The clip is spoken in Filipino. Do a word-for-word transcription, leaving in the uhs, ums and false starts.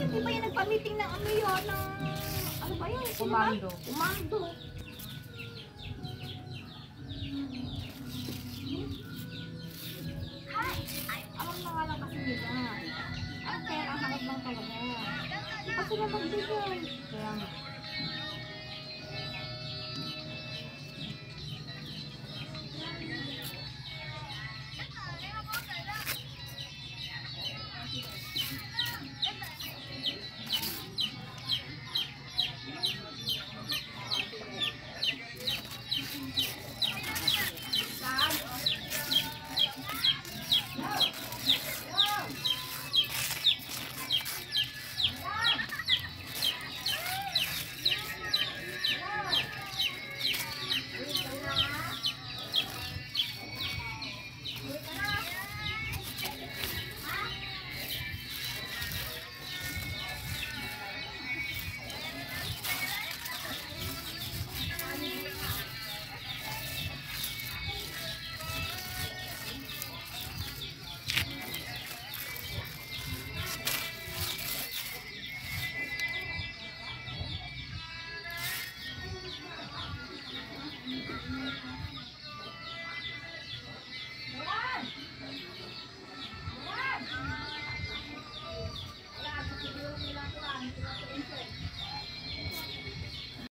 yun, di ba yung nagpa-meeting ng ano yun, ng, ano ba yun? Sino ba? Umando. Umando. Alam na nga lang kasi nila. Ang pera, hanap lang talaga. Kasi na magbigay. Kaya nga.